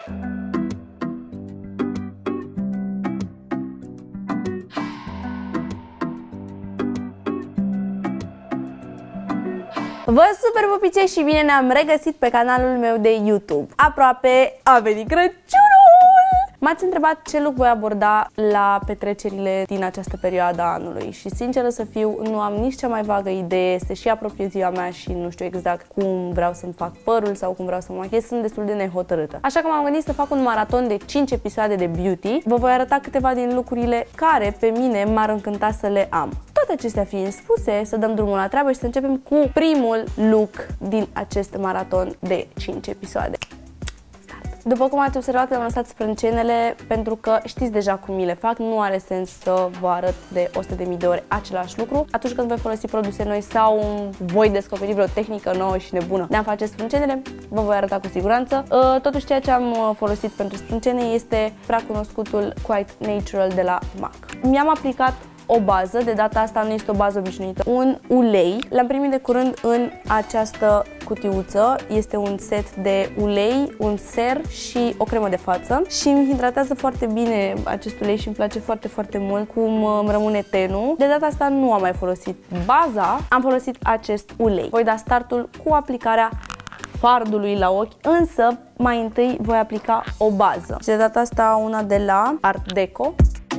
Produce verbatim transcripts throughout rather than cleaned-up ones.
Vă super pupice și bine ne-am regăsit pe canalul meu de YouTube. Aproape a venit Crăciunul! M-ați întrebat ce look voi aborda la petrecerile din această perioadă a anului și, sinceră să fiu, nu am nici cea mai vagă idee, este și apropie ziua mea și nu știu exact cum vreau să-mi fac părul sau cum vreau să mă machiez, sunt destul de nehotărâtă. Așa că m-am gândit să fac un maraton de cinci episoade de beauty. Vă voi arăta câteva din lucrurile care pe mine m-ar încânta să le am. Toate acestea fiind spuse, să dăm drumul la treabă și să începem cu primul look din acest maraton de cinci episoade. După cum ați observat, am lăsat sprâncenele pentru că știți deja cum mi le fac, nu are sens să vă arăt de o sută de mii de ori același lucru. Atunci când voi folosi produse noi sau voi descoperi vreo tehnică nouă și nebună de a face sprâncenele, vă voi arăta cu siguranță. Totuși, ceea ce am folosit pentru sprâncene este prea cunoscutul Quite Natural de la M A C. Mi-am aplicat o bază, de data asta nu este o bază obișnuită, un ulei. L-am primit de curând în această cutiuță. Este un set de ulei, un ser și o cremă de față și îmi hidratează foarte bine acest ulei și îmi place foarte, foarte mult cum îmi rămâne tenul. De data asta nu am mai folosit baza, am folosit acest ulei. Voi da startul cu aplicarea fardului la ochi, însă mai întâi voi aplica o bază. Și de data asta una de la Art Deco.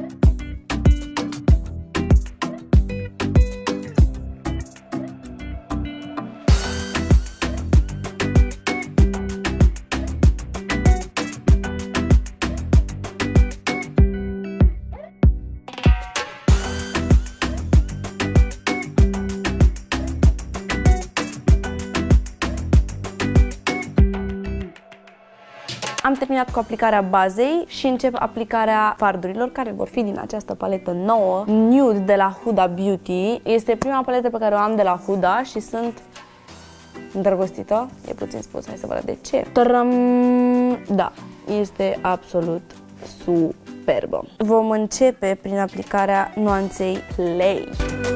Am terminat cu aplicarea bazei și încep aplicarea fardurilor, care vor fi din această paletă nouă, Nude de la Huda Beauty. Este prima paletă pe care o am de la Huda și sunt îndrăgostită. E puțin spus, hai să vă arăt de ce. Tărăm! Da, este absolut superbă. Vom începe prin aplicarea nuanței Play.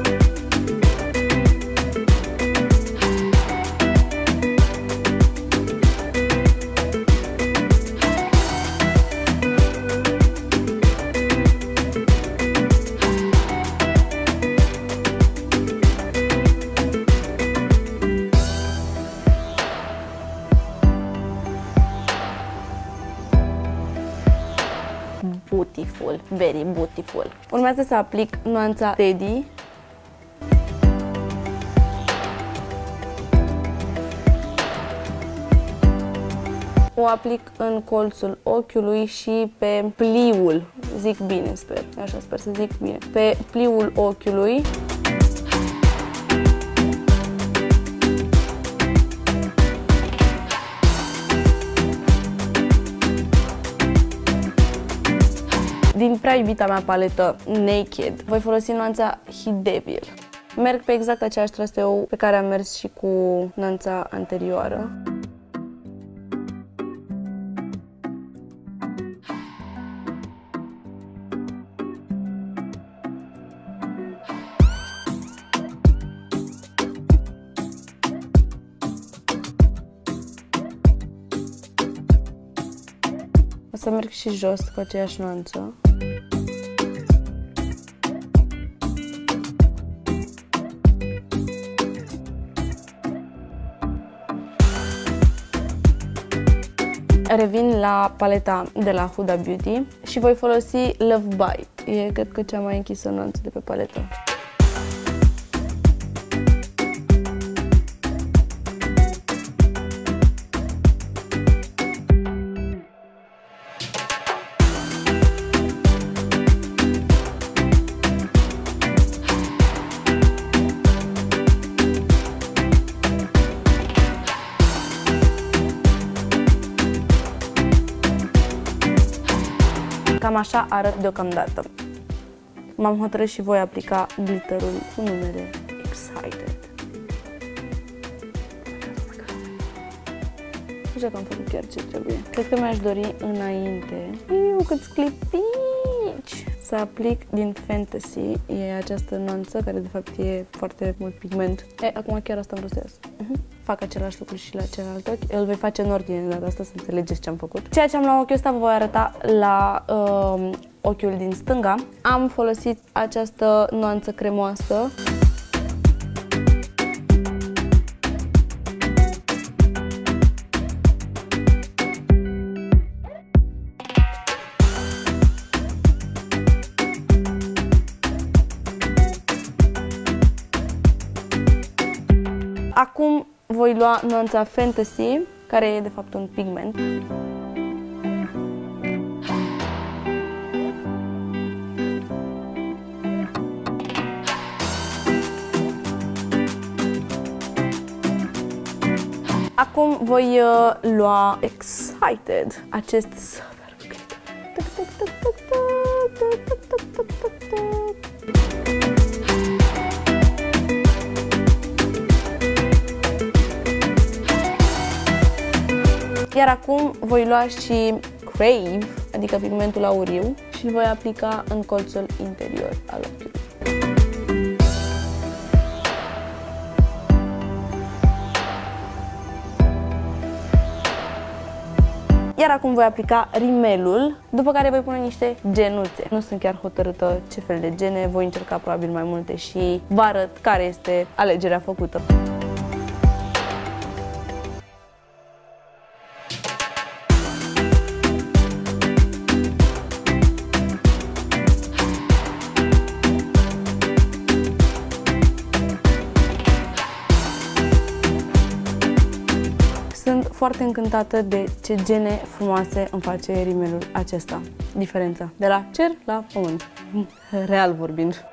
Beautiful, very beautiful. Urmează să aplic nuanța Teddy. O aplic în colțul ochiului și pe pliul, zic bine, sper, așa sper să zic bine, pe pliul ochiului. Din prea iubita mea paletă Naked, voi folosi nuanța Hit Devil. Merg pe exact aceeași traseu pe care am mers și cu nuanța anterioară. O să merg și jos cu aceeași nuanță. Revin la paleta de la Huda Beauty și voi folosi Love Bite. E, cred că, cea mai închisă nuanță de pe paletă. Cam așa arăt deocamdată. M-am hotărât și voi aplica glitterul cu numele Excited. Nu știu că am făcut chiar ce trebuie. Cred că mi-aș dori înainte, iu, câți clipici, să aplic din Fantasy. E această nuanță care de fapt e foarte mult pigment. E, acum chiar asta am vrut să iasă. Uh-huh. fac același lucru și la celălalt ochi. Îl voi face în ordine de data asta să înțelegeți ce am făcut. Ceea ce am la ochiul ăsta vă voi arăta la uh, ochiul din stânga. Am folosit această nuanță cremoasă. Acum voi lua nuanța Fantasy, care e de fapt un pigment. Acum voi uh, lua Excited, acest super glitter. Iar acum voi lua și Crave, adică pigmentul auriu, și îl voi aplica în colțul interior al ochiului. Iar acum voi aplica rimelul, după care voi pune niște genuțe. Nu sunt chiar hotărâtă ce fel de gene, voi încerca probabil mai multe și vă arăt care este alegerea făcută. Sunt foarte încântată de ce gene frumoase îmi face rimelul acesta. Diferența de la cer la pământ, real vorbind.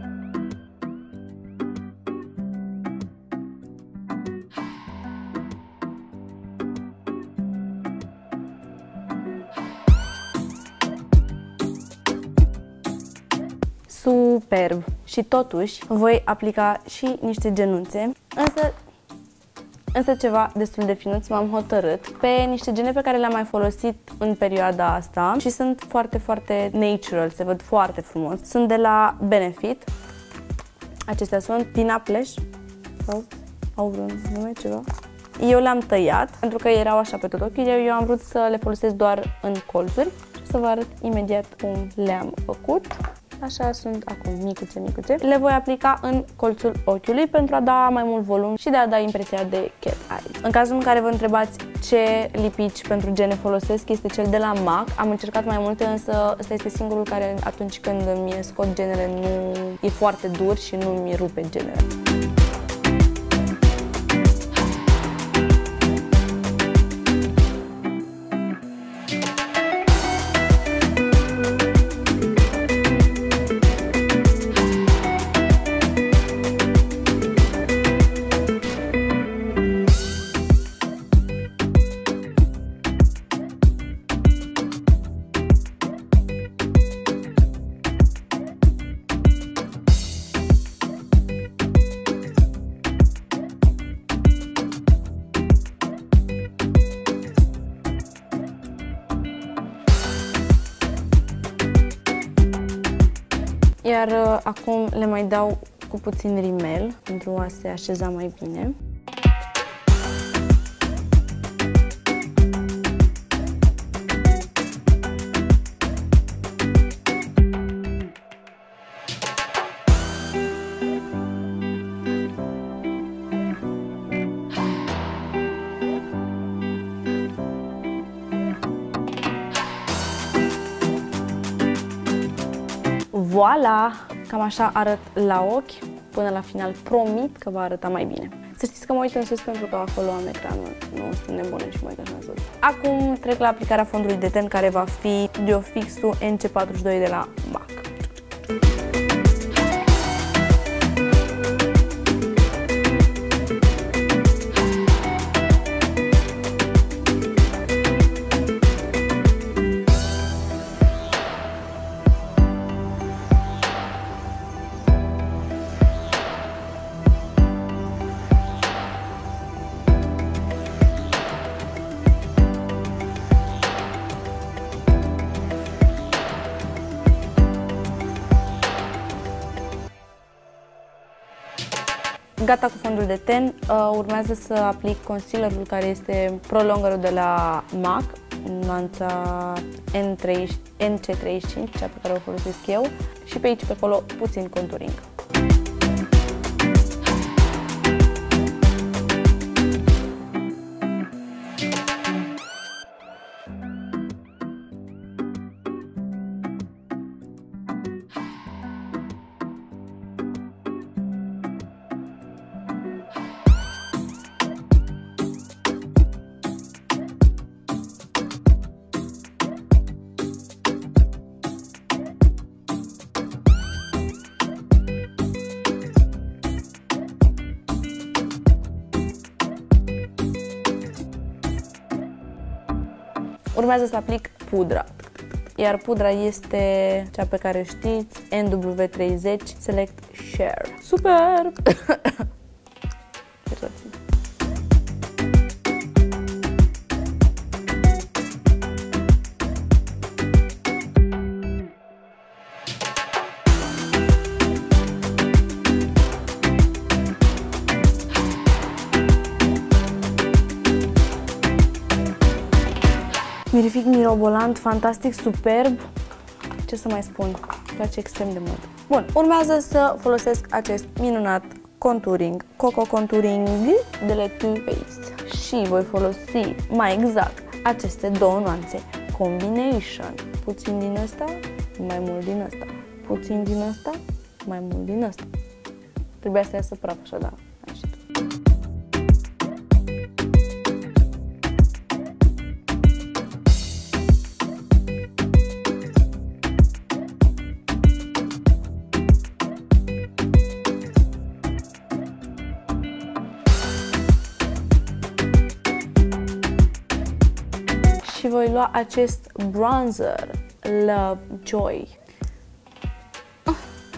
Superb! Și totuși voi aplica și niște genuțe, însă Însă ceva destul de finuț, m-am hotărât pe niște gene pe care le-am mai folosit în perioada asta și sunt foarte, foarte natural, se văd foarte frumos. Sunt de la Benefit. Acestea sunt Pin-Up Lash sau au vreun nume, ceva. Eu le-am tăiat pentru că erau așa pe tot ochiul, eu am vrut să le folosesc doar în colțuri și să vă arăt imediat cum le-am făcut. Așa sunt acum, micuțe, micuțe. Le voi aplica în colțul ochiului pentru a da mai mult volum și de a da impresia de cat eyes. În cazul în care vă întrebați ce lipici pentru gene folosesc, este cel de la MAC. Am încercat mai multe, însă ăsta este singurul care atunci când mi scot genele nu e foarte dur și nu mi rupe genele. Iar uh, acum le mai dau cu puțin rimel pentru a se așeza mai bine. Voilà! Cam așa arăt la ochi. Până la final promit că va arăta mai bine. Să știți că mă uit în sus pentru că acolo am ecranul. Nu sunt nebune și mă uit așa în sus. Acum trec la aplicarea fondului de ten, care va fi Studio Fix-ul N C patruzeci și doi de la MAC. Gata cu fondul de ten, uh, urmează să aplic concealerul care este prolongerul de la MAC, nuanța N C treizeci și cinci, cea pe care o folosesc eu, și pe aici pe acolo puțin contouring. Urmează să aplic pudra, iar pudra este cea pe care știți, N W treizeci Select Share. Super! Mirific mirobolant, fantastic, superb. Ce să mai spun? Îmi place extrem de mult. Bun, urmează să folosesc acest minunat contouring, Coco Contouring de la Too Faced. Și voi folosi mai exact aceste două nuanțe. Combination. Puțin din ăsta, mai mult din ăsta. Puțin din ăsta, mai mult din ăsta. Trebuia să iasă praf așa, da. Așa. Și voi lua acest bronzer Lovejoy. Ah.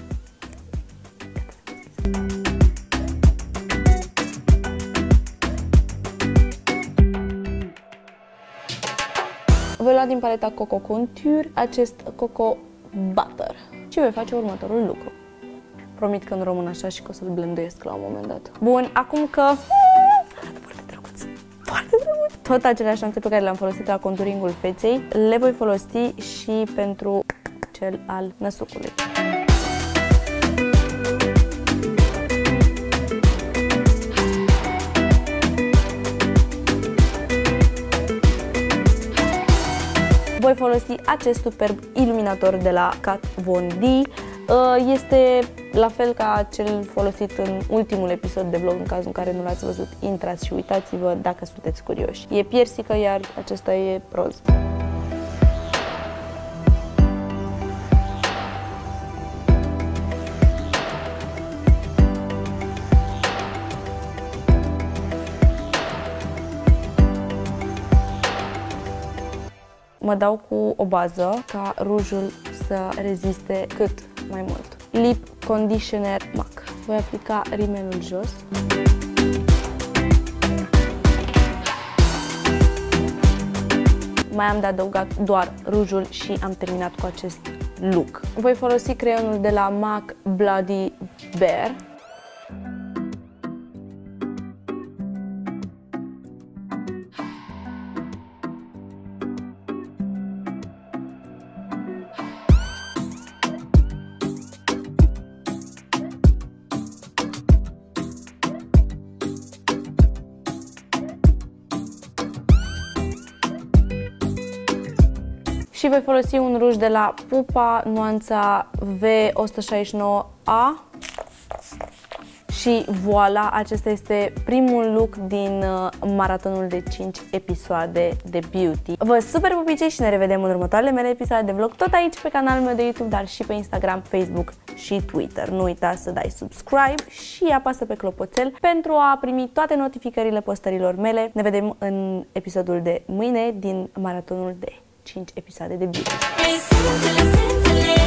Voi lua din paleta Coco Contour acest Coco Butter și voi face următorul lucru. Promit că nu rămân așa și că o să-l blenduiesc la un moment dat. Bun, acum că... Foarte drăguț! Foarte drăguț! Tot aceleași nuanțe pe care le-am folosit la contouringul feței, le voi folosi și pentru cel al năsucului. Voi folosi acest superb iluminator de la Kat Von D. Este la fel ca cel folosit în ultimul episod de vlog, în cazul în care nu l-ați văzut, intrați și uitați-vă dacă sunteți curioși. E piersică, iar acesta e roz. Mă dau cu o bază ca rujul să reziste cât mai mult. Lip Conditioner MAC. Voi aplica rimelul jos. Mai am de adăugat doar rujul și am terminat cu acest look. Voi folosi creionul de la MAC Bloody Bear. Și voi folosi un ruj de la Pupa, nuanța V o sută șaizeci și nouă A. Și voila, acesta este primul look din maratonul de cinci episoade de beauty. Vă super pupicei și ne revedem în următoarele mele episoade de vlog, tot aici pe canalul meu de YouTube, dar și pe Instagram, Facebook și Twitter. Nu uita să dai subscribe și apasă pe clopoțel pentru a primi toate notificările postărilor mele. Ne vedem în episodul de mâine din maratonul de cinci episoade de beauty.